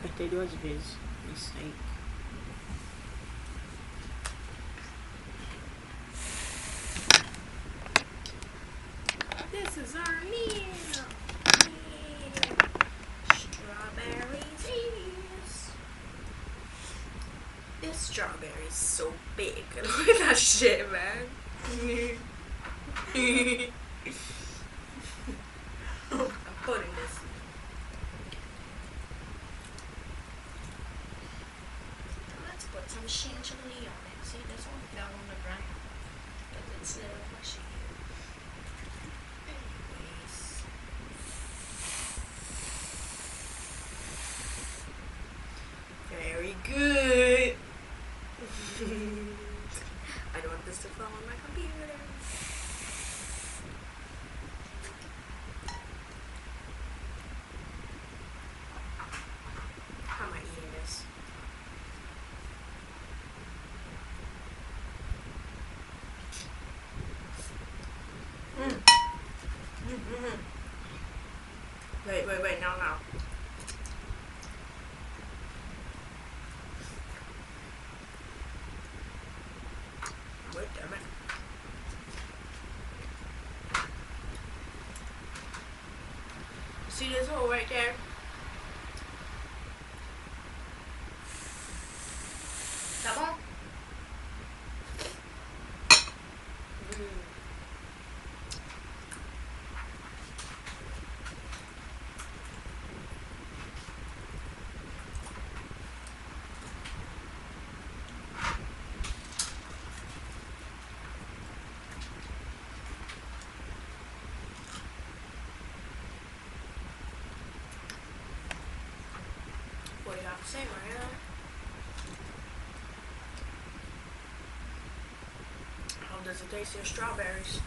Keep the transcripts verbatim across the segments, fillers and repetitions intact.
Até duas vezes. Isso aí. This is our meal. Strawberries. Yes. This strawberry is so big. Look at that shit, man. I'm putting this. Let's put some chantilly on it. See, this one fell on the ground because it's little mushy. Anyways, very good. I don't want this to fall on my computer. How am I eating this? Mm. Mm-hmm. Wait, wait, wait, no, no. Wait, damn it. See this hole right there? That one? Mm. What do you have to say, Marina? How does it taste, your strawberries?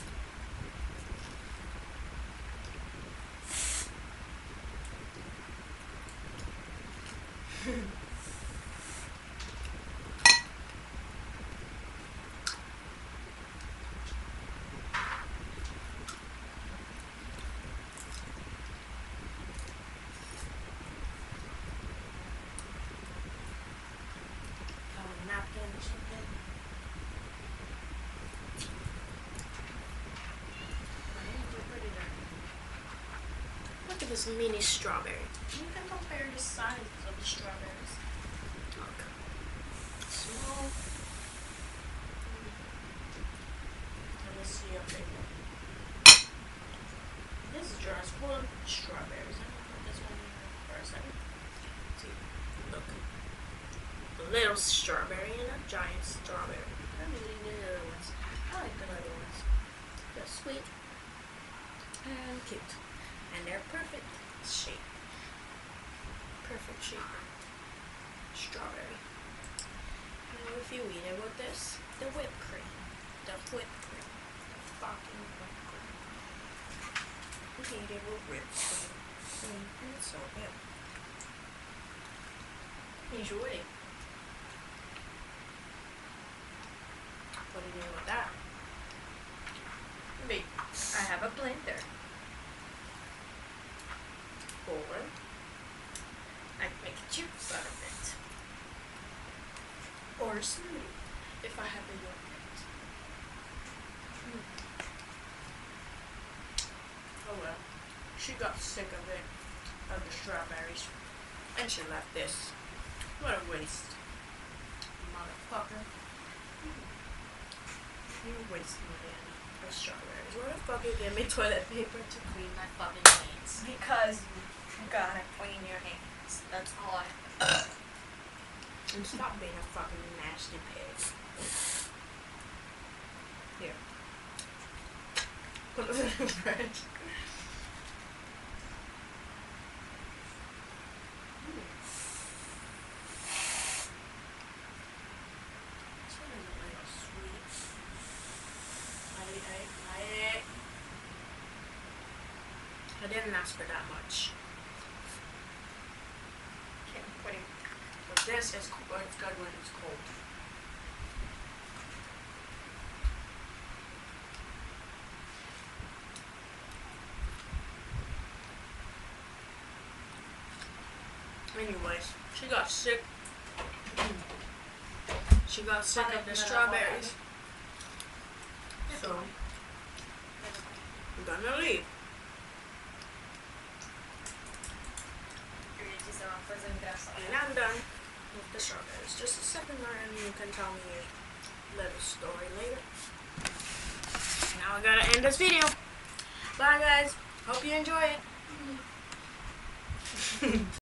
Napkin or something. Look at this mini strawberry. You can compare the size of the strawberries. Okay. Small. Let me see up there. This jar is full of strawberries. I'm gonna put this one in for a second. See, look. A little strawberry and a giant strawberry. I'm eating the little ones. I like the little ones. They're sweet and cute. And they're perfect shape. Perfect shape. Strawberry. Now if you eat it with this, the whipped cream. The whipped cream. The fucking whipped cream. You can eat it with whipped cream. Mm-hmm. It's so good. Enjoy it. What are you doing with that? Wait, I have a blender. Or I can make juice out of it. Or a smoothie if I have a yogurt. Mm. Oh well. She got sick of it, of the strawberries, and she left this. What a waste. Motherfucker. You waste money on strawberries. Where the fuck you get me toilet paper to clean my fucking hands? Because you gotta clean your hands. That's all I have. And stop being a fucking nasty pig. Here. Put it in the fridge. I didn't ask for that much. Okay, I'm putting, but this is cold. It's good when it's cold. Anyways, she got sick. She got sick Vale, of the me la strawberries. voy a So, I'm gonna leave. And I'm done with the strawberries. Just a second, and you can tell me your little story later. Now I gotta end this video. Bye guys. Hope you enjoy it.